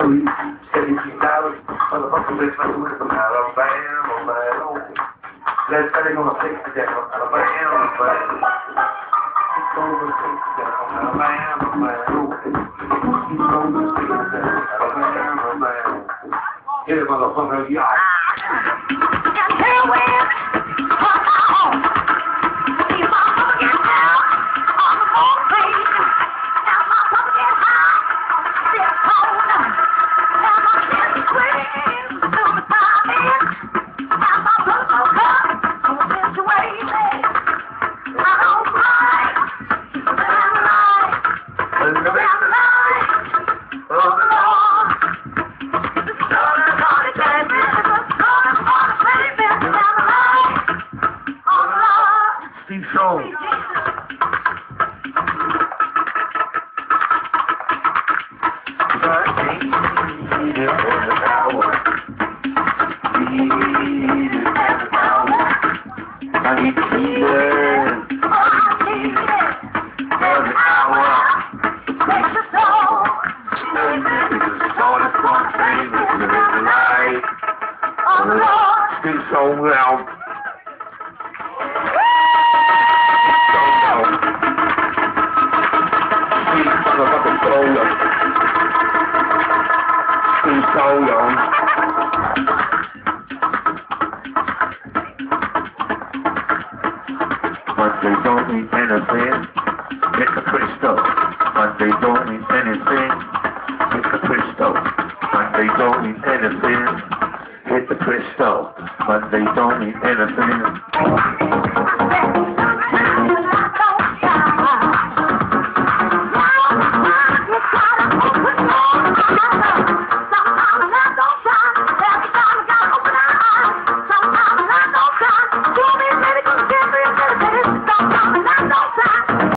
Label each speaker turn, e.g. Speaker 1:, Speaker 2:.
Speaker 1: sweet, $17. Motherfucking bitch, like with some Alabama, let's say they gonna fix it down, Alabama, He's gonna fix it down, Alabama, He's gonna fix it down, Alabama, Hit it, motherfucker, y'all. Stevie Sole. I need to see it. Every hour. Stevie Sole out. Motherfucking solo. Stevie Sole. But they don't mean anything. Hit the crystal. But they don't mean anything. Hit the crystal. But they don't mean anything. Hit the crystal. But they don't mean anything.